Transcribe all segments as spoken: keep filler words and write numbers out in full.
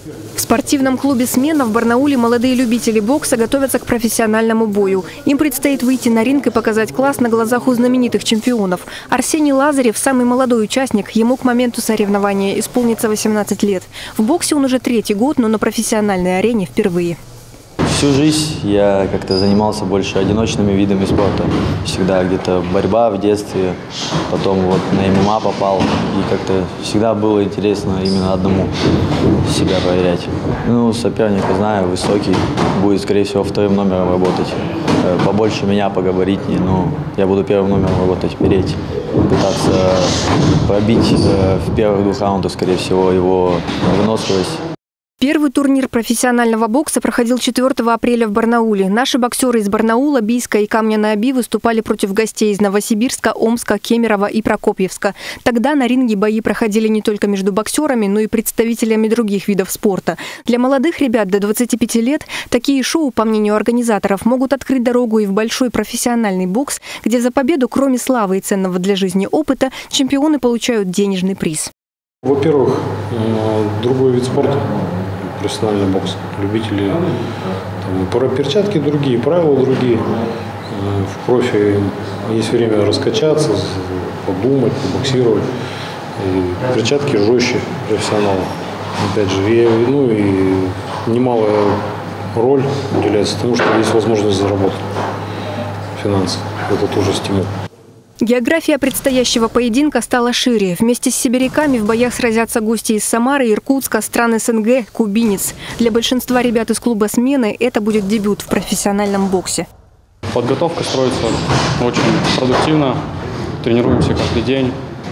В спортивном клубе «Смена» в Барнауле молодые любители бокса готовятся к профессиональному бою. Им предстоит выйти на ринг и показать класс на глазах у знаменитых чемпионов. Арсений Лазарев – самый молодой участник. Ему к моменту соревнования исполнится восемнадцать лет. В боксе он уже третий год, но на профессиональной арене впервые. Всю жизнь я как-то занимался больше одиночными видами спорта. Всегда где-то борьба в детстве, потом вот на эм эм а попал. И как-то всегда было интересно именно одному себя проверять. Ну, соперника знаю, высокий, будет, скорее всего, вторым номером работать. Побольше меня по габаритнее, но я буду первым номером работать, переть, пытаться пробить в первых двух раундах, скорее всего, его выносливость. Первый турнир профессионального бокса проходил четвёртого апреля в Барнауле. Наши боксеры из Барнаула, Бийска и Камня-на-Оби выступали против гостей из Новосибирска, Омска, Кемерово и Прокопьевска. Тогда на ринге бои проходили не только между боксерами, но и представителями других видов спорта. Для молодых ребят до двадцати пяти лет такие шоу, по мнению организаторов, могут открыть дорогу и в большой профессиональный бокс, где за победу, кроме славы и ценного для жизни опыта, чемпионы получают денежный приз. Во-первых, другой вид спорта. Профессиональный бокс. Любители, там, перчатки другие, правила другие. В профи есть время раскачаться, подумать, побоксировать. И перчатки жестче профессионала. Опять же, и, ну и немалая роль уделяется тому, что есть возможность заработать финансы. Это тоже стимул. География предстоящего поединка стала шире. Вместе с сибиряками в боях сразятся гости из Самары, Иркутска, стран эс эн гэ, кубинец. Для большинства ребят из клуба «Смены» это будет дебют в профессиональном боксе. Подготовка строится очень продуктивно. Тренируемся каждый день.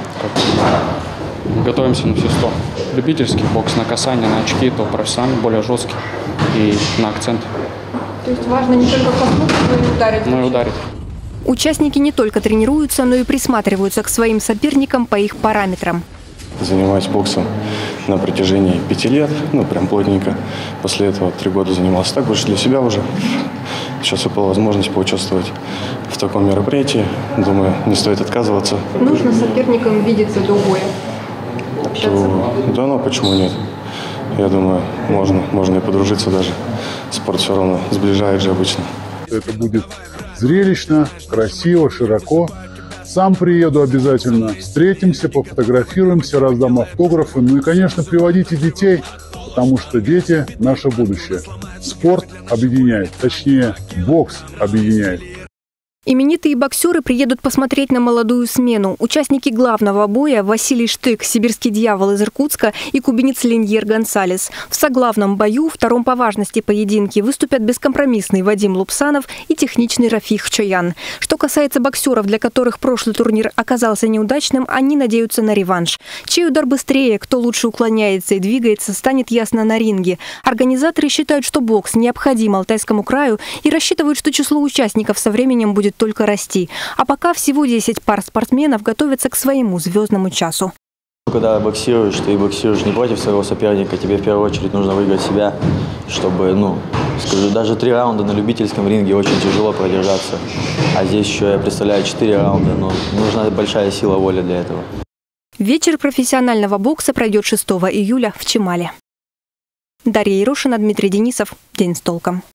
Готовимся на все сто. Любительский бокс на касание, на очки, то профессиональный, более жесткий и на акцент. То есть важно не только коснуться, но и ударить? Но и ударить. Участники не только тренируются, но и присматриваются к своим соперникам по их параметрам. Занимаюсь боксом на протяжении пяти лет, ну прям плотненько. После этого три года занимался так больше для себя уже. Сейчас выпала возможность поучаствовать в таком мероприятии. Думаю, не стоит отказываться. Нужно с соперником видеться до боя? То, да, ну почему нет? Я думаю, можно, можно и подружиться даже. Спорт все равно сближает же обычно. Это будет зрелищно, красиво, широко. Сам приеду обязательно. Встретимся, пофотографируемся, раздам автографы. Ну и, конечно, приводите детей, потому что дети – наше будущее. Спорт объединяет, точнее, бокс объединяет. Именитые боксеры приедут посмотреть на молодую смену. Участники главного боя Василий Штык, сибирский дьявол из Иркутска, и кубинец Линьер Гонсалес. В соглавном бою, втором по важности поединке, выступят бескомпромиссный Вадим Лупсанов и техничный Рафих Чоян. Что касается боксеров, для которых прошлый турнир оказался неудачным, они надеются на реванш. Чей удар быстрее, кто лучше уклоняется и двигается, станет ясно на ринге. Организаторы считают, что бокс необходим Алтайскому краю и рассчитывают, что число участников со временем будет только расти. А пока всего десять пар спортсменов готовятся к своему звездному часу. Когда боксируешь, ты боксируешь не против своего соперника, тебе в первую очередь нужно выиграть себя, чтобы, ну, скажу, даже три раунда на любительском ринге очень тяжело продержаться. А здесь еще, я представляю, четыре раунда, но нужна большая сила воли для этого. Вечер профессионального бокса пройдет шестого июля в Чимале. Дарья Ерошина, Дмитрий Денисов. День с толком.